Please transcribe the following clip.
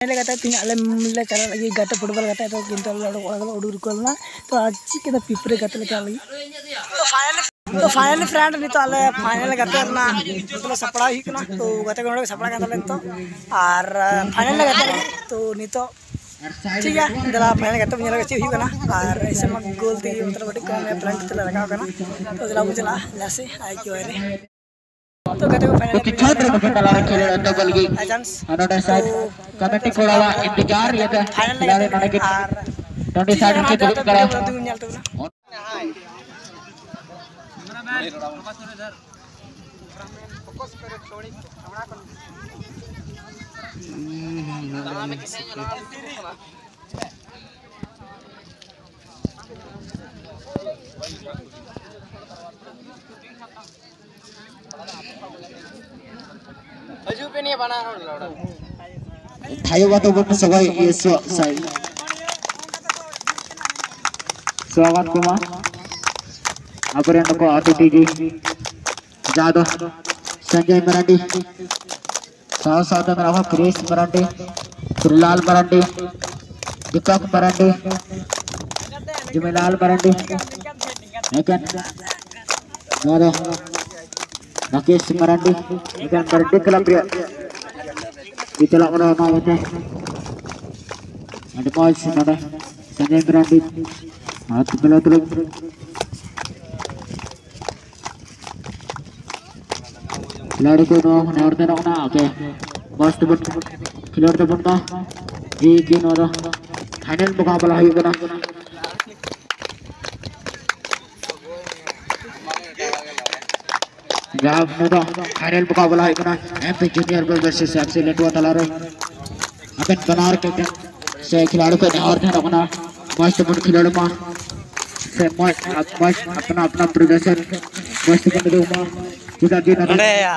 ले गाते तीन आले ले चला लगी गाते फुटबॉल गाते तो किंतु उड़ूर कोलना तो आज चिके पिपरे गाते ले चला लगी तो फाइनली फ्रेंड नितो आले फाइनल गाते ना मतलब सपड़ा ही कना तो गाते को सपड़ा गाते तो और फाइनल गाते तो नितो ठीक है दला फाइनल गाते मेरा ची हुई कना और ऐसे में गोल दी मतलब बड़ी कम है प्लान कितने लगा कना तो दला बुझला लासे आई क्यों है तो गाते को फाइनल छात्र मुख्य खेल डबल गी अनोडे साइड कमेटी कोड़ावा इंतजार ये खिलाड़ी नने के 20 साइड के दुरुप करा हजू पे नहीं बना थायो बातो बन सगाई ये साइड स्वागत कुमार अपरेंड को आतिथि जी जादव संजय मराठी साथ में रहा Chris Marathi Shrilal Marathi Deepak Marathi Jimelal Marathi Rakesh Marathi Marathi club itulah orang itu ada poin ada Sanjay Marathi atau pelotong खिलाड़ी को नौर दे रखना ओके मस्त बन खिलाड़ी तो बनना एक ही नौरा फाइनल मुकाबला है बना जब नौरा फाइनल मुकाबला है बना एमपी जूनियर वर्सेस एफसी लेटवा तलारो अपन बनार के से खिलाड़ी को नौर दे रखना मस्त बन खिलाड़ी मां से मस्त अपना अपना प्रदर्शन मस्त बन दो मां kita di nada ya